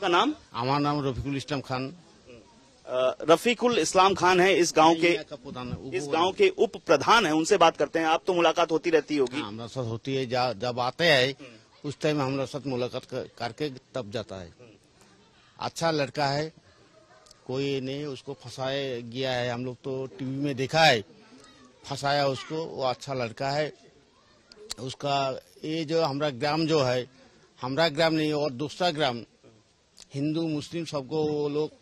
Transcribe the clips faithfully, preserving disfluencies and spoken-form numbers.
आपका नाम? हमारा नाम रफीकुल इस्लाम खान। रफीकुल इस्लाम खान है, इस गांव के इस गांव के उप प्रधान है। उनसे बात करते हैं। आप तो मुलाकात होती रहती होगी? हाँ, हमारे साथ होती है। जब आते हैं उस टाइम हमारे साथ मुलाकात करके तब जाता है। अच्छा लड़का है, कोई नहीं उसको फंसाया गया है। हम लोग तो टीवी में देखा है, फंसाया उसको। वो अच्छा लड़का है। उसका ये जो हमारा ग्राम जो है, हमारा ग्राम नहीं और दूसरा ग्राम, हिंदू मुस्लिम सबको वो लोग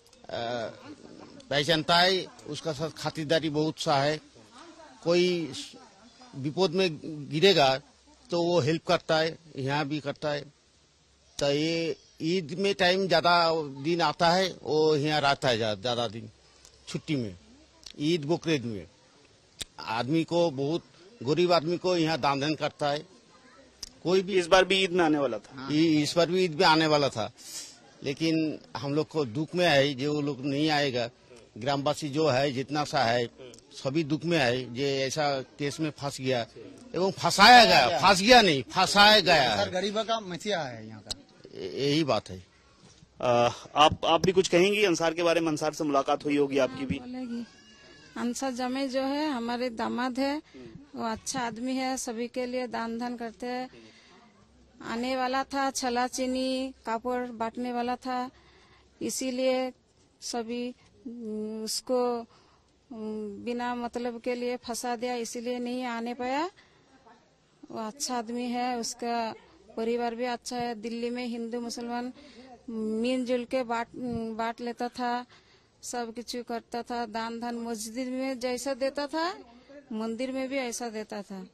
पहचानता है। उसका साथ खातिरदारी बहुत सा है। कोई विपद में गिरेगा तो वो हेल्प करता है, यहाँ भी करता है। तो ये ईद में टाइम ज्यादा दिन आता है, वो यहाँ रहता है ज्यादा दिन छुट्टी में, ईद बकरीद में। आदमी को बहुत गरीब आदमी को यहाँ दान धन करता है। कोई भी इस बार भी ईद में आने वाला था। इस बार भी ईद में आने वाला था, लेकिन हम लोग को दुख में है जो लोग नहीं आएगा। ग्रामवासी जो है जितना सा है सभी दुख में है। जे ऐसा केस में फंस गया एवं फंसाया गया, फंस गया नहीं फंसाया गया है। गरीबा का मसीहा है यहाँ का, यही बात है। आ, आप आप भी कुछ कहेंगी अंसार के बारे में? अंसार से मुलाकात हुई होगी आपकी भी? अंसार जमे जो है हमारे दामाद है, वो अच्छा आदमी है, सभी के लिए दान धन करते हैं। आने वाला था, छला चीनी कापड़ बांटने वाला था, इसीलिए सभी उसको बिना मतलब के लिए फंसा दिया, इसीलिए नहीं आने पाया। वो अच्छा आदमी है, उसका परिवार भी अच्छा है। दिल्ली में हिंदू मुसलमान मिलजुल के बांट बांट लेता था, सब कुछ करता था। दान धन मस्जिद में जैसा देता था, मंदिर में भी ऐसा देता था।